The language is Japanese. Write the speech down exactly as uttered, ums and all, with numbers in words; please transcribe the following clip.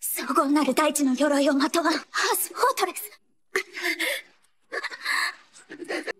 荘厳なる大地の鎧をまとわんハースフォートレス。